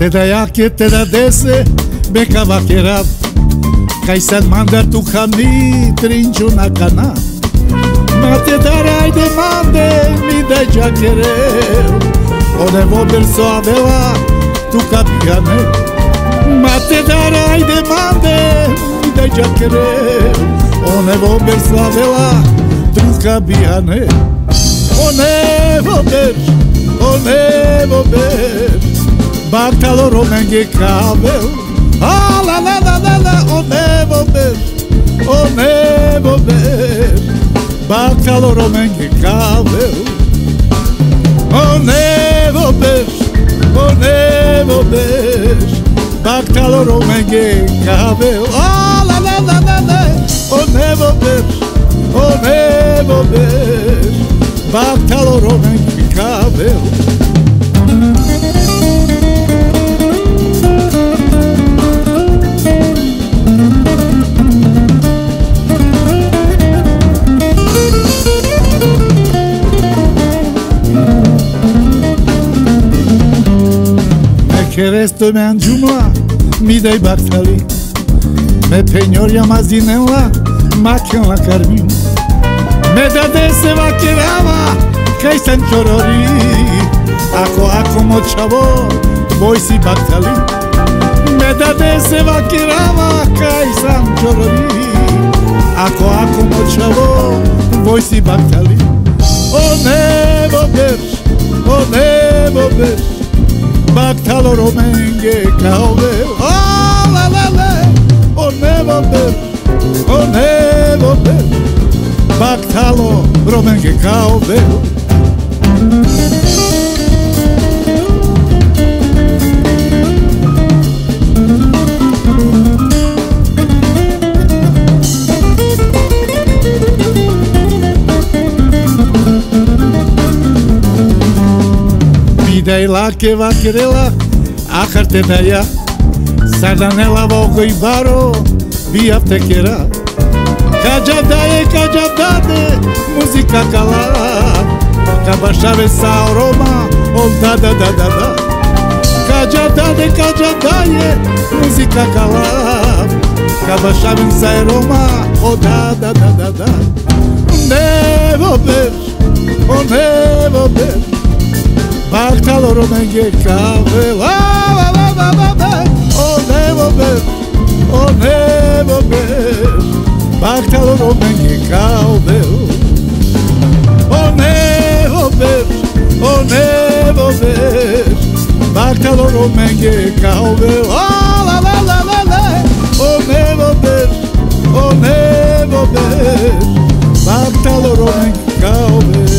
Te da jake, te da dese, beka vaquerat. Kaj sad mandar tu hami, trinču na kanat. Mate darai de mande, mi dai giaccherel. O nevo verso avela, tu capiane. Mate darai de mande, mi dai giaccherel. O nevo verso avela, tu capiane. O nevo ver, Baktalo romenge kabel. Ah la la la la la, o nevo ver, Baktalo romenge kabel. O nevo ver, Baktalo romenge kabel. Ah la la la la la, o nevo ver, Baktalo romenge kabel. Che resto me angiumla, mi dai baktali. Me penjoria mazinela, maken la karmin. Me dade se vaquerava, kaj sam čorori. Ako močavo, boj si baktali. Me dade se vaquerava, kaj sam čorori. Ako močavo, boj si baktali. O nevo ver, Baktalo romenge kabel. Ah la la la, o nevo ver, Baktalo romenge kabel. Dai la che vaquerela, ahar te daya. Sardanela vogo i baro, via te kera. Kajadade, música calada. Kabashave sa aroma, oh da da da da da. Kajadade, música calada. Kabashave sa aroma, oh da da da da da. Nevo ver, Baktalo romenge kabel. Ah la la la la, o nevo ver, Baktalo romenge kabel. O nevo ver, Baktalo romenge kabel. Ah la la la la la, o nevo ver, Baktalo romenge kabel.